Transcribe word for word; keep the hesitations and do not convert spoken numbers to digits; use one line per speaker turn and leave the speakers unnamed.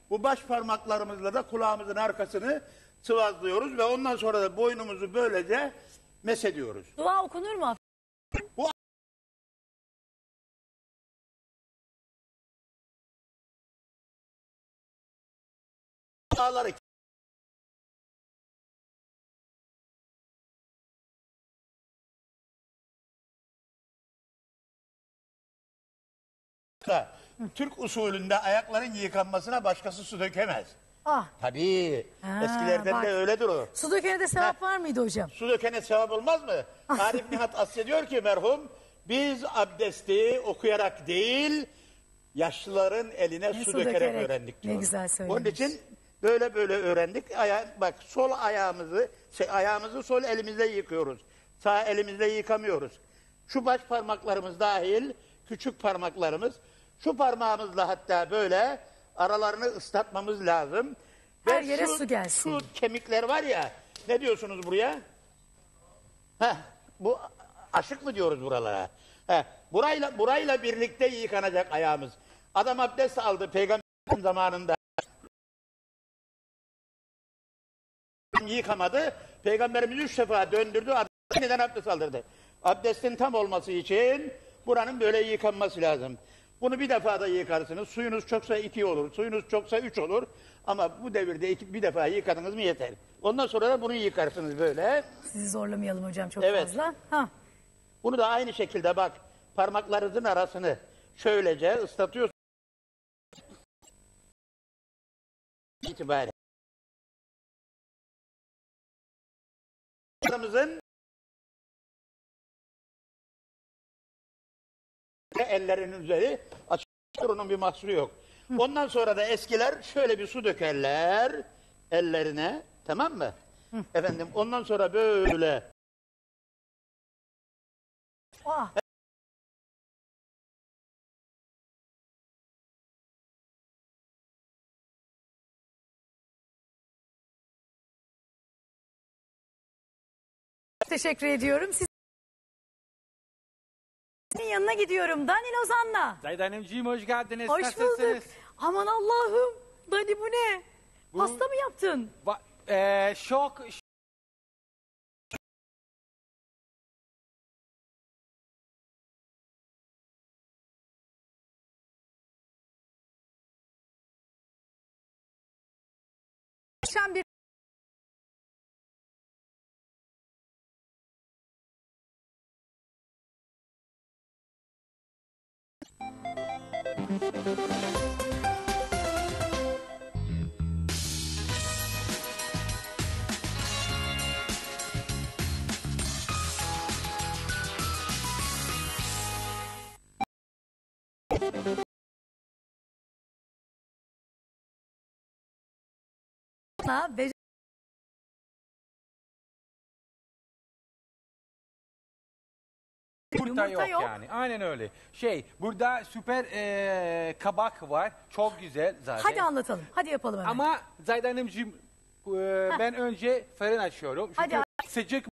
Bu baş parmaklarımızla da kulağımızın arkasını sıvazlıyoruz ve ondan sonra da boynumuzu böylece mesediyoruz.
Dua okunur mu?
Bu duaları Türk usulünde ayakların yıkanmasına başkası su dökemez.
Ah.
Tabii.
Ha,
Eskilerden
bak.
de öyledir o.
Su dökene de sevap var mıydı hocam?
Su dökene sevap olmaz mı? Arif Nihat Asya diyor ki merhum, biz abdesti okuyarak değil, yaşlıların eline
Ne
su,
su
dökerek,
dökerek.
öğrendik diyor.
Ne güzel söylemiş.
Onun için böyle böyle öğrendik. Aya, bak sol ayağımızı, şey, ayağımızı sol elimizle yıkıyoruz. Sağ elimizle yıkamıyoruz. Şu baş parmaklarımız dahil, küçük parmaklarımız, şu parmağımızla hatta böyle aralarını ıslatmamız lazım.
Her
Ve
yere
şu,
su gelsin.
Şu kemikler var ya, ne diyorsunuz buraya? Heh, bu aşık mı diyoruz buralara? Heh, burayla, burayla birlikte yıkanacak ayağımız. Adam abdest aldı peygamberin zamanında. Yıkamadı. Peygamberimiz üç defa döndürdü. Neden abdest aldırdı? Abdestin tam olması için buranın böyle yıkanması lazım. Bunu bir defa da yıkarsınız. Suyunuz çoksa iki olur. Suyunuz çoksa üç olur. Ama bu devirde iki, bir defa yıkadınız mı yeter. Ondan sonra da bunu yıkarsınız böyle.
Sizi zorlamayalım hocam çok
Evet.
fazla. Ha.
Bunu da aynı şekilde bak. Parmaklarınızın arasını şöylece ıslatıyorsunuz. İtibaren. Parmağımızın ellerinin üzeri açık, onun bir mahsuru yok. Ondan sonra da eskiler şöyle bir su dökerler ellerine, tamam mı? Hı. Efendim ondan sonra böyle
Ah. Teşekkür ediyorum. Siz Sizin yanına gidiyorum. Dani Lozan'la.
Zahide Hanımcığım hoş geldiniz.
Hoş
Nasılsınız?
bulduk. Aman Allah'ım. Dani bu ne?
Bu-
Pasta mı yaptın?
Va- eee, şok.
Akşam bir ve
Yumurta,
Yumurta
yok,
yok.
yani. Aynen öyle. Şey burada süper eee, kabak var. Çok güzel zaten.
hadi anlatalım. Hadi yapalım hemen.
Ama Zahide Hanımcığım eee, ben önce fırın açıyorum. Çünkü
Hadi.
sıcak